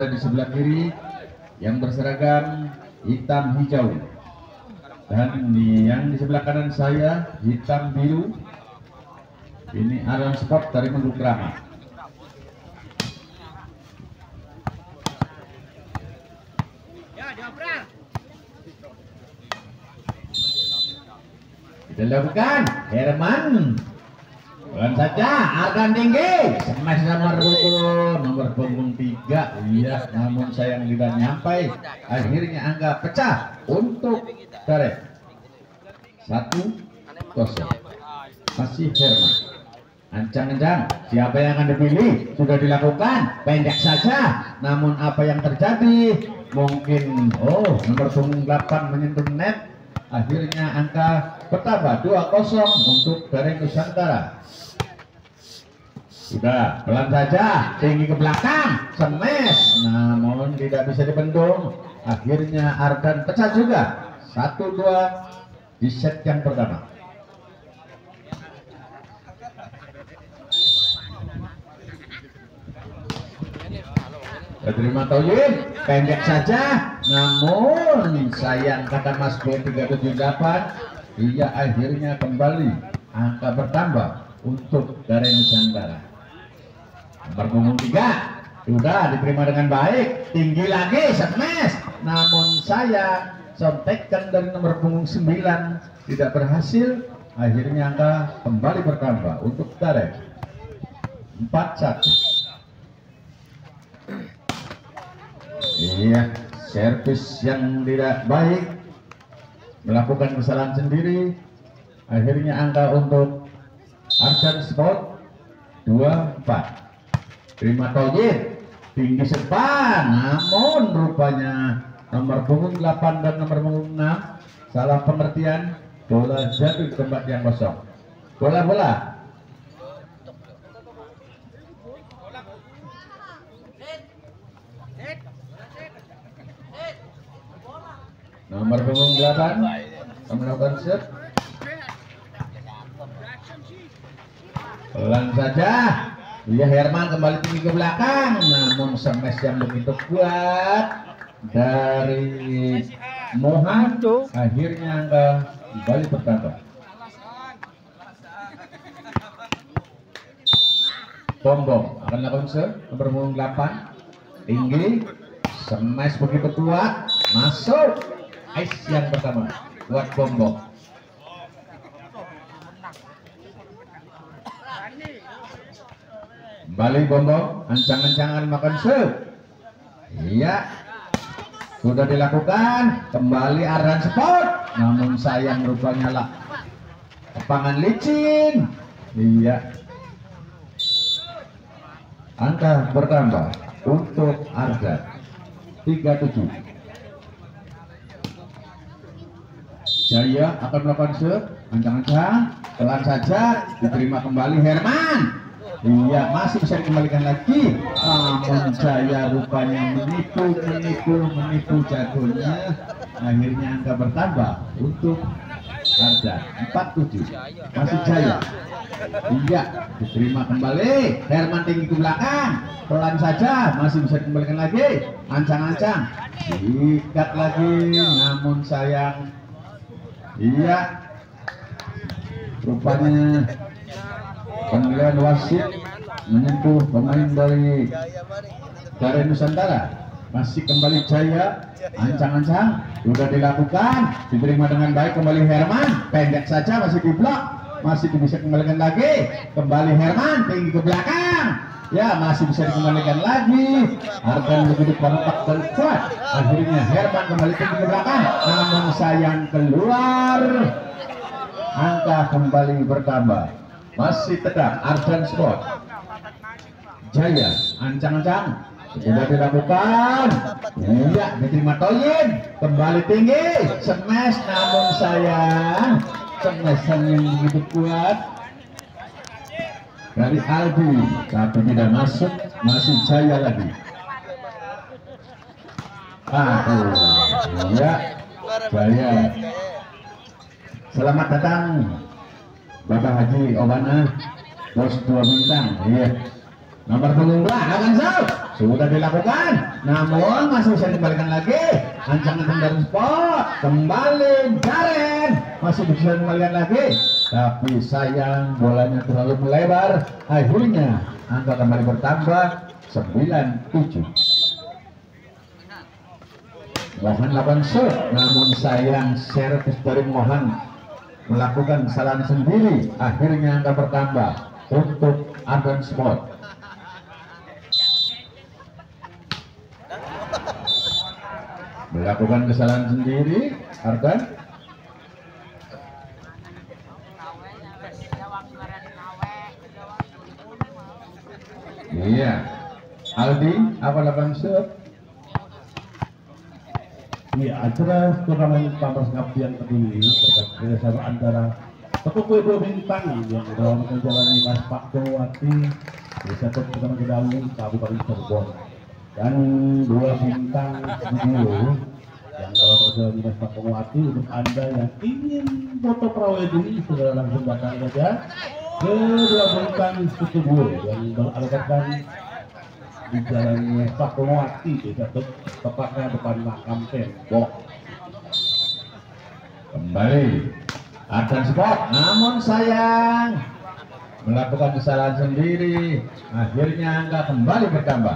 di sebelah kiri yang berseragam hitam hijau, dan yang di sebelah kanan saya hitam biru. Ini Aran Sport dari Menduk Kramat. Kita lakukan Herman. Pelan saja, Argan tinggi, smash nomor punggung 3. Iya, namun sayang tidak nyampai. Akhirnya angka pecah untuk Tarek. 1-0. Masih Herman. Ancang-ancang, siapa yang akan dipilih? Sudah dilakukan, pendek saja. Namun apa yang terjadi? Mungkin, nomor punggung 8 menyentuh net. Akhirnya angka bertambah 2-0 untuk Tarek Nusantara. Sudah, pelan saja, tinggi ke belakang, smash, namun tidak bisa dibendung. Akhirnya Ardan pecah juga. 1-2 di set yang pertama. Terima Toyin, pendek saja, namun sayang kata Mas B 378. Ia akhirnya kembali, angka bertambah untuk Tarek Nusantara. Nomor punggung 3 sudah diterima dengan baik, tinggi lagi, smash, namun sayang sontekan dari nomor punggung 9 tidak berhasil. Akhirnya angka kembali bertambah untuk Tarek. 4-1. Iya, servis yang tidak baik, melakukan kesalahan sendiri. Akhirnya angka untuk Ardan Sport 2-4. Terima Toyin, tinggi sepan, namun rupanya nomor punggung 8 dan nomor punggung 6 salah pengertian. Bola jatuh di tempat yang kosong. Bola. Nomor punggung 8 melakukan set. Pelan saja. Iya, Herman kembali tinggi ke belakang, namun smash yang begitu kuat dari Mohan. Akhirnya angka kembali bertambah. Bombong akan lakukan set. Nomor punggung 8 tinggi, smash begitu kuat, masuk. Ice yang pertama buat Bombong. Kembali Bombong, ancang-ancangan makan set. Iya, sudah dilakukan. Kembali Ardan Sport, namun sayang rupanya lah lapangan licin. Iya, angka bertambah untuk Ardan 3-7. Jaya akan melakukan set, ancang-ancang, pelan saja, diterima kembali Herman. Iya, masih bisa dikembalikan lagi, namun Jaya rupanya menipu jagonya. Akhirnya angka bertambah untuk Ardan 4-7. Masih Jaya. Iya, diterima kembali Herman tinggi ke belakang, pelan saja, masih bisa dikembalikan lagi, ancang-ancang, sikat lagi, namun sayang. Iya, rupanya penilaian wasit menyentuh pemain dari Tarek Nusantara. Masih kembali Jaya, ancang-ancang, sudah dilakukan, diterima dengan baik kembali Herman, pendek saja, masih di blok, masih bisa kembalikan lagi, kembali Herman tinggi ke belakang. Ya, masih bisa dikembalikan lagi. Ardan begitu kompak dan kuat. Akhirnya Herman kembali tinggi ke belakang, namun sayang keluar. Angka kembali bertambah. Masih tegak Ardan Sport. Jaya, ancang-ancang, sudah dilakukan. Iya, diterima Toyin, kembali tinggi, smash, namun sayang smash yang begitu kuat dari Aldi, tapi tidak masuk. Masih Jaya lagi. Iya, Jaya. Selamat datang Bapak Haji Obana, bos 2 bintang. Iya. Nomor punggung 2 akan sudah dilakukan, namun masih bisa dikembalikan lagi. Ancaman dari spot, kembali Jaren, masih bisa dikembalikan lagi, tapi sayang bolanya terlalu melebar. Akhirnya angka kembali bertambah 9-7. Mohan lakukan shoot, namun sayang servis dari Mohan melakukan kesalahan sendiri. Akhirnya angka bertambah untuk Ardan Sport. Melakukan kesalahan sendiri Ardan. Iya, Aldi apa lakukan shoot? Iya, acara turnamen Pampers Ngabdian peduli berkat kerjasama antara Tepuk Dua Bintang yang dalam menjalani Mas Paktowati Desa Pertama Kedawung Kabupaten Cirebon, dan Dua Bintang Studio yang dalam menjalani Mas Paktowati. Untuk Anda yang ingin foto prawedding, sudah langsung datang saja ke Dua Bintang Studio yang beralamatkan di Jalan Fatmawati, Desa tepatnya depan makam tembok. Kembali Ardan Sport, namun sayang melakukan kesalahan sendiri. Akhirnya angka kembali bertambah.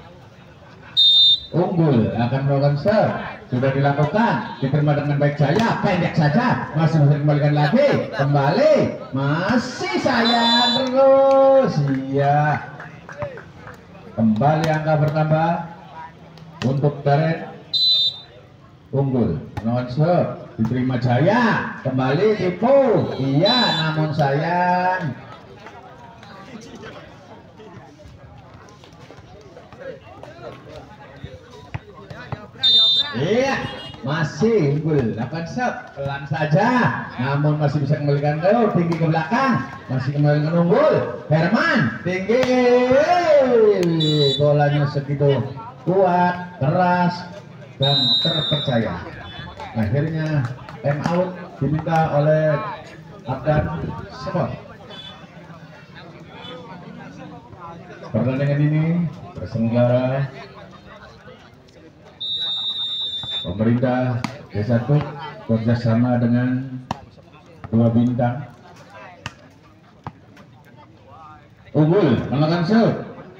Unggul akan melakukan serve, sudah dilakukan, diterima dengan baik Jaya, pendek saja, masih bisa dikembalikan lagi, kembali, masih sayang terus. Iya, kembali angka bertambah untuk Jaren. Unggul melakukan serve, diterima Jaya, kembali tipu, iya, namun sayang iya, masih unggul lakukan serve, pelan saja, namun masih bisa kembalikan ke tinggi ke belakang, masih kembalikan unggul. Herman tinggi, bolanya segitu kuat, keras, dan terpercaya. Akhirnya time out diminta oleh Ardan Sport. Pertandingan ini berselenggara pemerintah Desa Tuk bekerjasama dengan Dua Bintang. Unggul melakukan shoot,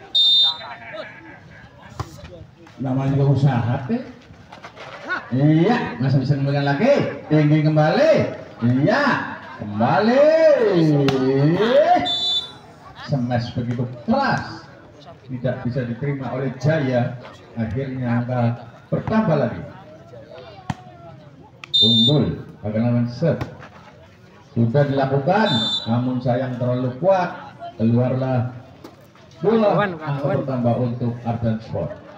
Namanya juga usaha teh. iya, masih bisa kembalikan lagi, tinggi kembali, iya, kembali, smash begitu keras, tidak bisa diterima oleh Jaya. Akhirnya angka bertambah lagi. Unggul akan lawan set, sudah dilakukan, namun sayang terlalu kuat, keluarlah bola. Angka bertambah untuk Ardan Sport.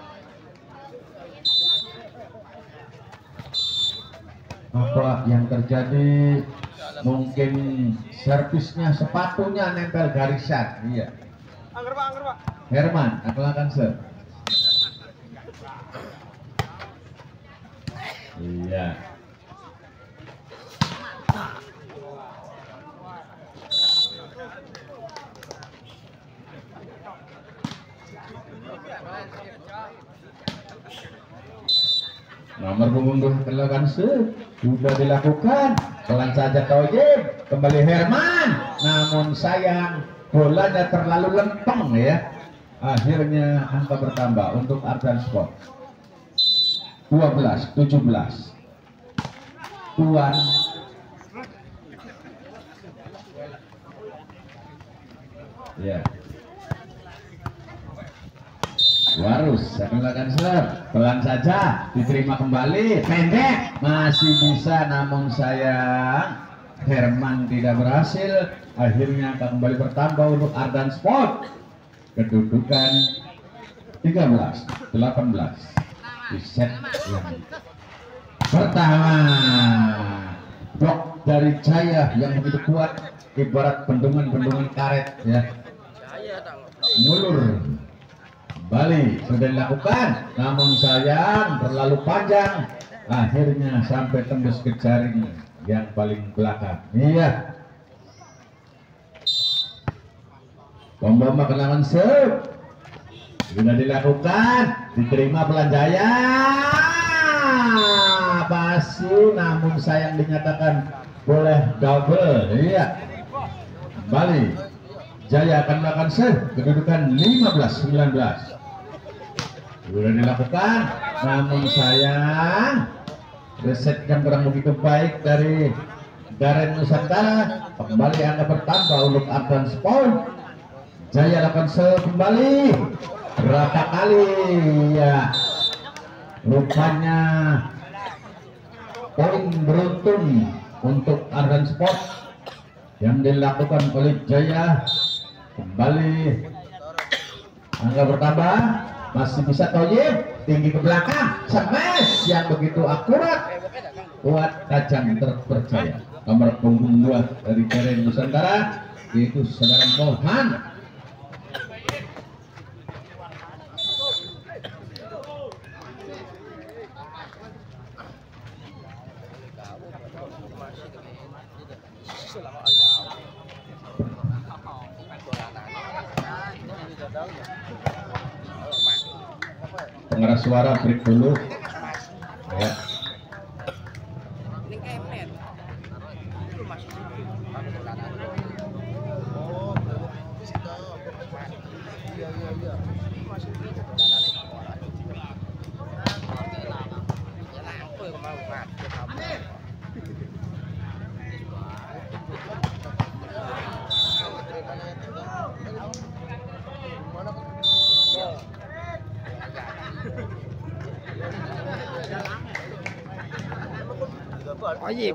Apa yang terjadi? Mungkin servisnya, sepatunya nempel garisan. Iya, Angger Pak. Herman akan serve. Iya, nomor punggung melakukan serve, sudah dilakukan, pelan saja Toyib, kembali Herman, namun sayang bolanya terlalu lempeng ya. Akhirnya angka bertambah untuk Ardan Sport 12-17. Tuan ya, Warus akan melakukan serve, pelan saja, diterima kembali, pendek, masih bisa, namun sayang Herman tidak berhasil. Akhirnya akan kembali bertambah untuk Ardan Sport. Kedudukan 13-18 di set yang pertama. Blok dari Jaya yang begitu kuat, ibarat bendungan-bendungan karet ya, mulur. Bali sudah dilakukan, namun sayang terlalu panjang, akhirnya sampai tembus ke jaring yang paling belakang. Iya, Pemboma kenangan serve, Sudah dilakukan, diterima Pelanjaya. Basi, namun sayang dinyatakan boleh double. Iya. Kembali. Jaya akan melakukan serve, kedudukan 15-19. Sudah dilakukan, namun sayang resetkan kurang begitu baik dari Garen Nusantara. Kembali angka bertambah untuk advance point. Jaya lakukan serve kembali. Berapa kali ya? Rupanya poin beruntun untuk advance point yang dilakukan oleh Jaya. Kembali angka bertambah, masih bisa Toyib, tinggi ke belakang, smash yang begitu akurat, kuat, tajam, terpercaya. Nomor punggung 2 dari Garen Nusantara yaitu saudara Mohan. Pengeras suara break dulu ya. Wajib.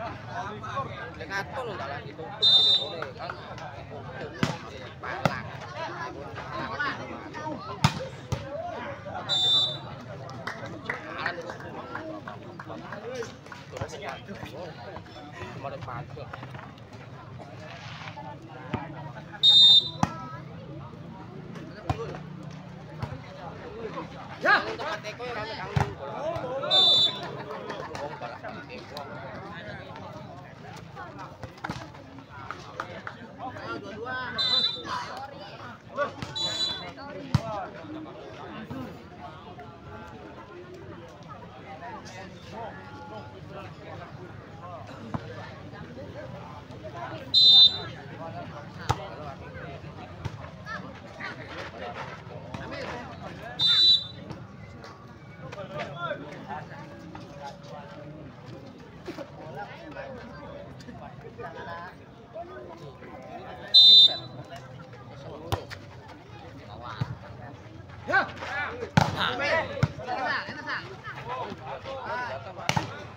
Lekaton enggak lagi tutup jadi boleh kan. Palak. Kemarin pagi. Ya, tempat teko yang rame kangling. Ya.